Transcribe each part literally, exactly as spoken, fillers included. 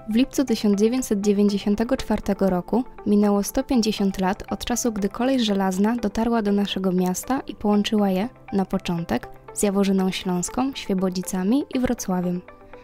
W lipcu tysiąc dziewięćset dziewięćdziesiątego czwartego roku minęło sto pięćdziesiąt lat od czasu, gdy kolej żelazna dotarła do naszego miasta i połączyła je, na początek, z Jaworzyną Śląską, Świebodzicami i Wrocławiem.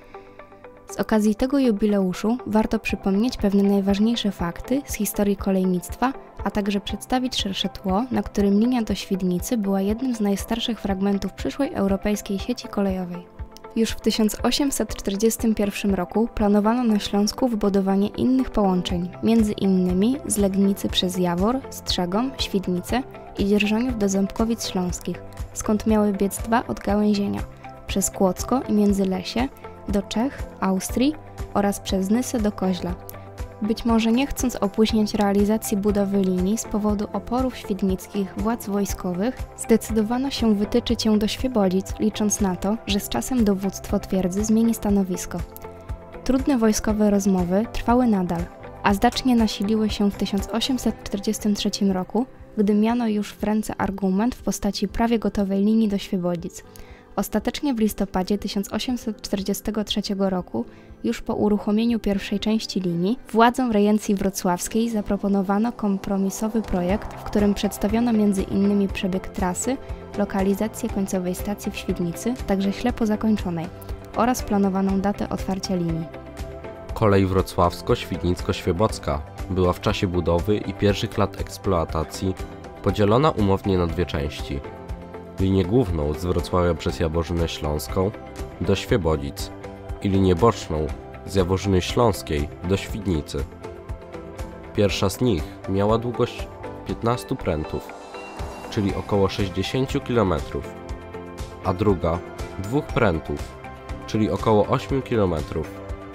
Z okazji tego jubileuszu warto przypomnieć pewne najważniejsze fakty z historii kolejnictwa, a także przedstawić szersze tło, na którym linia do Świdnicy była jednym z najstarszych fragmentów przyszłej europejskiej sieci kolejowej. Już w tysiąc osiemset czterdziestym pierwszym roku planowano na Śląsku wybudowanie innych połączeń, między innymi z Legnicy przez Jawor, Strzegom, Świdnicę i Dzierżoniów do Ząbkowic Śląskich, skąd miały biec dwa odgałęzienia, przez Kłodzko i Międzylesie do Czech, Austrii oraz przez Nysę do Koźla. Być może nie chcąc opóźniać realizacji budowy linii z powodu oporów świdnickich władz wojskowych, zdecydowano się wytyczyć ją do Świebodzic, licząc na to, że z czasem dowództwo twierdzy zmieni stanowisko. Trudne wojskowe rozmowy trwały nadal, a znacznie nasiliły się w tysiąc osiemset czterdziestym trzecim roku, gdy miano już w ręce argument w postaci prawie gotowej linii do Świebodzic. Ostatecznie w listopadzie tysiąc osiemset czterdziestego trzeciego roku, już po uruchomieniu pierwszej części linii, władzom rejencji wrocławskiej zaproponowano kompromisowy projekt, w którym przedstawiono między innymi przebieg trasy, lokalizację końcowej stacji w Świdnicy, także ślepo zakończonej, oraz planowaną datę otwarcia linii. Kolej wrocławsko-świdnicko-świebodzka była w czasie budowy i pierwszych lat eksploatacji podzielona umownie na dwie części. Linię główną z Wrocławia przez Jaworzynę Śląską do Świebodzic i linię boczną z Jaworzyny Śląskiej do Świdnicy. Pierwsza z nich miała długość piętnaście prętów, czyli około sześćdziesiąt kilometrów, a druga dwóch prętów, czyli około osiem kilometrów.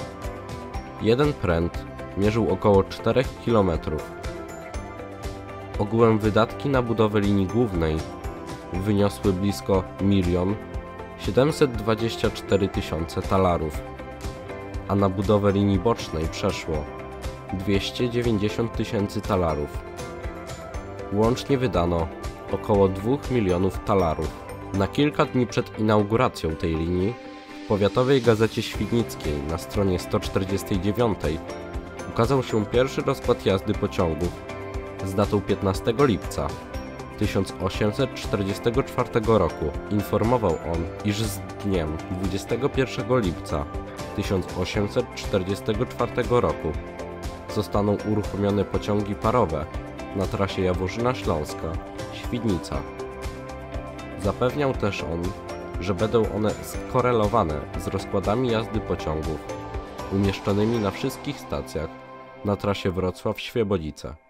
Jeden pręt mierzył około czterech kilometrów. Ogółem wydatki na budowę linii głównej wyniosły blisko milion siedemset dwadzieścia cztery tysiące talarów, a na budowę linii bocznej przeszło dwieście dziewięćdziesiąt tysięcy talarów. Łącznie wydano około dwóch milionów talarów. Na kilka dni przed inauguracją tej linii w Powiatowej Gazecie Świdnickiej na stronie sto czterdziestej dziewiątej ukazał się pierwszy rozkład jazdy pociągów z datą piętnastego lipca tysiąc osiemset czterdziestego czwartego roku. Informował on, iż z dniem dwudziestego pierwszego lipca tysiąc osiemset czterdziestego czwartego roku zostaną uruchomione pociągi parowe na trasie Jaworzyna Śląska - Świdnica. Zapewniał też on, że będą one skorelowane z rozkładami jazdy pociągów umieszczonymi na wszystkich stacjach na trasie Wrocław-Świebodzice.